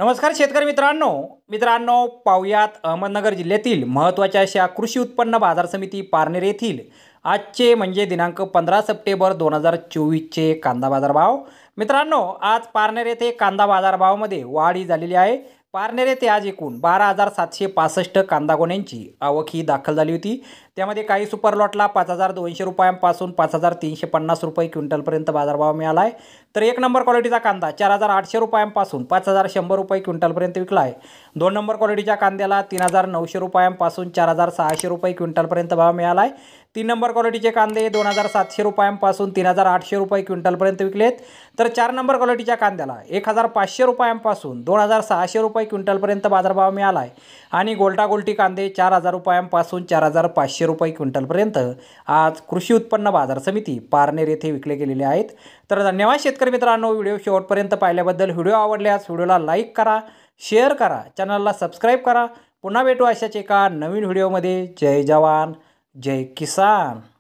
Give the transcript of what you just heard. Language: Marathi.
नमस्कार शेतकरी मित्रांनो पाहुयात अहमदनगर जिल्ह्यातील महत्त्वाच्या अशा कृषी उत्पन्न बाजार समिती पारनेर येथील आजचे म्हणजे दिनांक 15 सप्टेंबर 2024चे कांदा बाजारभाव। मित्रांनो, आज पारनेर येथे कांदा बाजारभावामध्ये वाढ झालेली आहे। पारनेर येथे आज एकूण 12,765 कांदा गोण्यांची आवक ही दाखल झाली होती। त्यामध्ये काही सुपर लॉटला 5,200 रुपयांपासून 5,350 रुपये क्विंटलपर्यंत बाजारभाव मिळाला आहे। तर एक नंबर क्वालिटीचा कांदा 4,800 रुपयांपासून 5,100 रुपये क्विंटलपर्यंत विकला आहे। दोन नंबर क्वालिटीच्या कांद्याला 3,900 रुपयांपासून 4,600 रुपये क्विंटलपर्यंत भाव मिळाला आहे। तीन नंबर क्वालिटीचे कांदे 2,700 रुपयांपासून 3,800 रुपये क्विंटलपर्यंत विकलेत। तर चार नंबर क्वालिटीच्या कांद्याला 1,500 रुपयांपासून 2,600 रुपये क्विंटलपर्यंत बाजारभाव मिळाला आहे। आणि गोल्टी कांदे 4,000 रुपयांपासून 4,500 रुपये क्विंटलपर्यंत आज कृषी उत्पन्न बाजार समिती पारनेर येथे विकले गेलेले आहेत। तर धन्यवाद शेतकरी मित्रांनो, व्हिडिओ शेवटपर्यंत पाहिल्याबद्दल। व्हिडिओ आवडल्यास व्हिडिओला लाईक करा, शेअर करा, चॅनलला सबस्क्राईब करा। पुन्हा भेटू अशाच एका नवीन व्हिडिओमध्ये। जय जवान जय किसान।